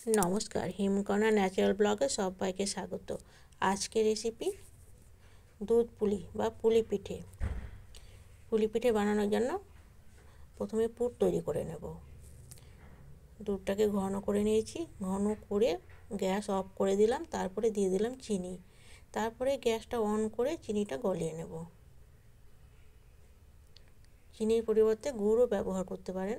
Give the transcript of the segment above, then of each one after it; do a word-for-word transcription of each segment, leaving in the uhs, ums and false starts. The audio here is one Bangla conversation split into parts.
নমস্কার, হিমকণা ন্যাচারাল ব্লগে সবাইকে স্বাগত। আজকের রেসিপি দুধ পুলি বা পুলি পিঠে। পুলি পিঠে বানানোর জন্য প্রথমে পুর তৈরি করে নেব। দুধটাকে ঘন করে নিয়েছি, ঘন করে গ্যাস অফ করে দিলাম, তারপরে দিয়ে দিলাম চিনি, তারপরে গ্যাসটা অন করে চিনিটা গলিয়ে নেব। চিনির পরিবর্তে গুড়ও ব্যবহার করতে পারেন।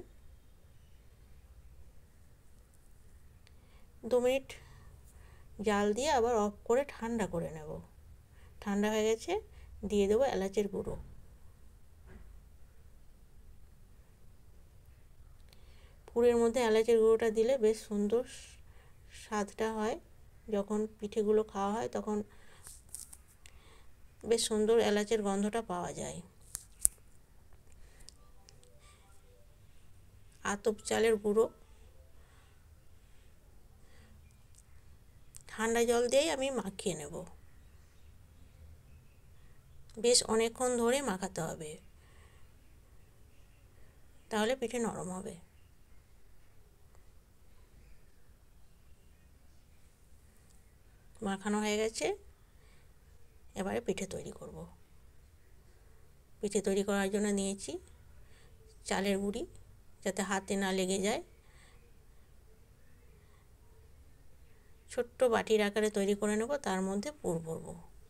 দু মিনিট জাল দিয়ে আবার অফ করে ঠান্ডা করে নেব। ঠান্ডা হয়ে গেছে, দিয়ে দেবো এলাচের গুঁড়ো। পুরের মধ্যে এলাচের গুঁড়োটা দিলে বেশ সুন্দর স্বাদটা হয়। যখন পিঠেগুলো খাওয়া হয় তখন বেশ সুন্দর এলাচের গন্ধটা পাওয়া যায়। আতপ চালের গুঁড়ো ঠান্ডা জল দিয়েই আমি মাখিয়ে নেব। বেশ অনেকক্ষণ ধরে মাখাতে হবে, তাহলে পিঠে নরম হবে। মাখানো হয়ে গেছে, এবারে পিঠে তৈরি করব। পিঠে তৈরি করার জন্য নিয়েছি চালের গুঁড়ি, যাতে হাতে না লেগে যায়। ছোট্ট বাটির আকারে তৈরি করে নেব, তার মধ্যে পুর ভরব।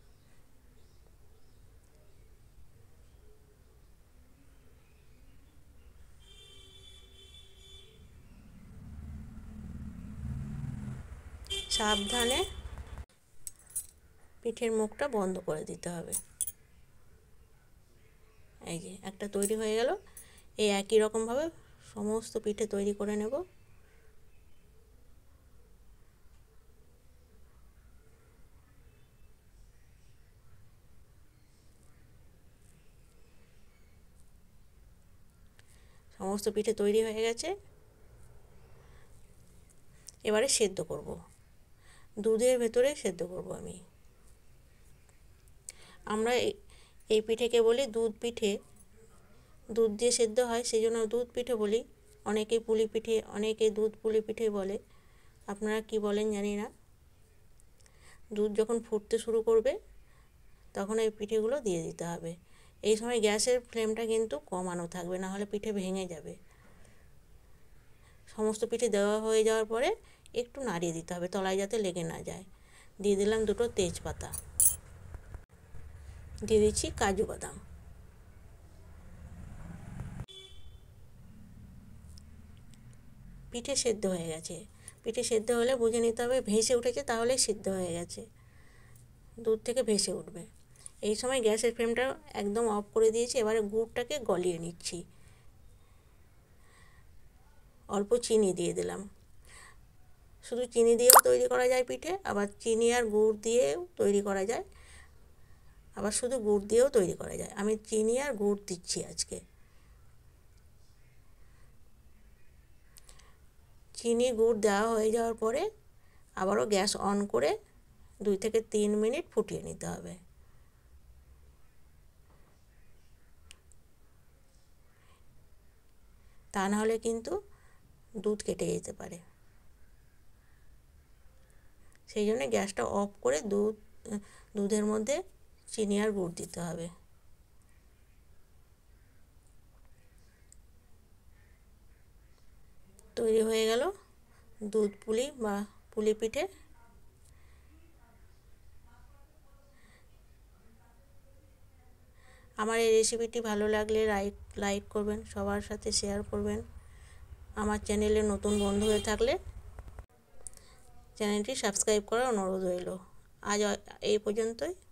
সাবধানে পিঠের মুখটা বন্ধ করে দিতে হবে। এই যে একটা তৈরি হয়ে গেল। এই একই রকমভাবে সমস্ত পিঠে তৈরি করে নেব। সমস্ত পিঠে তৈরি হয়ে গেছে, এবারে সেদ্ধ করব। দুধের ভেতরে সেদ্ধ করব আমি। আমরা এই পিঠেকে বলি দুধ পিঠে। দুধ দিয়ে সেদ্ধ হয়, সেই জন্য দুধ পিঠে বলি। অনেকে পুলি পিঠে, অনেকে দুধ পুলি পিঠে বলে। আপনারা কি বলেন জানি না। দুধ যখন ফুটতে শুরু করবে তখন এই পিঠেগুলো দিয়ে দিতে হবে। এই সময় গ্যাসের ফ্লেমটা কিন্তু কমানো থাকবে, না হলে পিঠে ভেঙে যাবে। সমস্ত পিঠে দেওয়া হয়ে যাওয়ার পরে একটু নাড়িয়ে দিতে হবে, তলায় যাতে লেগে না যায়। দিয়ে দিলাম দুটো তেজপাতা, দিয়ে দিচ্ছি কাজু বাদাম। পিঠে সেদ্ধ হয়ে গেছে। পিঠে সেদ্ধ হলে বুঝে নিতে হবে ভেসে উঠেছে, তাহলে সিদ্ধ হয়ে গেছে। দুধ থেকে ভেসে উঠবে। এই সময় গ্যাসের ফ্লেমটা একদম অফ করে দিয়েছি। এবারে গুড়টাকে গলিয়ে নিচ্ছি। অল্প চিনি দিয়ে দিলাম। শুধু চিনি দিয়েও তৈরি করা যায় পিঠে, আবার চিনি আর গুড় দিয়েও তৈরি করা যায়, আবার শুধু গুড় দিয়েও তৈরি করা যায়। আমি চিনি আর গুড় দিচ্ছি আজকে। চিনি গুড় দেওয়া হয়ে যাওয়ার পরে আবারও গ্যাস অন করে দুই থেকে তিন মিনিট ফুটিয়ে নিতে হবে। তা নাহলে কিন্তু দুধ কেটে যেতে পারে। সেই জন্য গ্যাসটা অফ করে দুধ দুধের মধ্যে চিনি আর গুড় দিতে হবে। তৈরি হয়ে গেল দুধ পুলি বা পুলি পিঠে। আমার এই রেসিপিটি ভালো লাগলে লাইক লাইক করবেন, সবার সাথে শেয়ার করবেন। আমার চ্যানেলে নতুন বন্ধু হয়ে থাকলে চ্যানেলটি সাবস্ক্রাইব করার অনুরোধ রইল। আজ এই পর্যন্তই।